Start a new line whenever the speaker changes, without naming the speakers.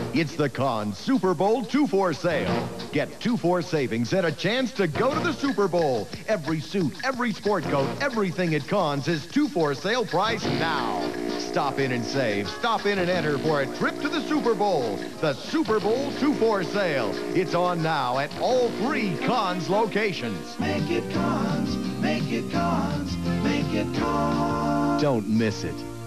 It's the Kahn Super Bowl 2-4 sale. Get 2-4 savings and a chance to go to the Super Bowl. Every suit, every sport coat, everything at Kahn's is 2-4 sale price now. Stop in and save. Stop in and enter for a trip to the Super Bowl. The Super Bowl 2-4 sale. It's on now at all 3 Kahn's locations.
Make it Kahn's, make it Kahn's, make it Kahn's.
Don't miss it.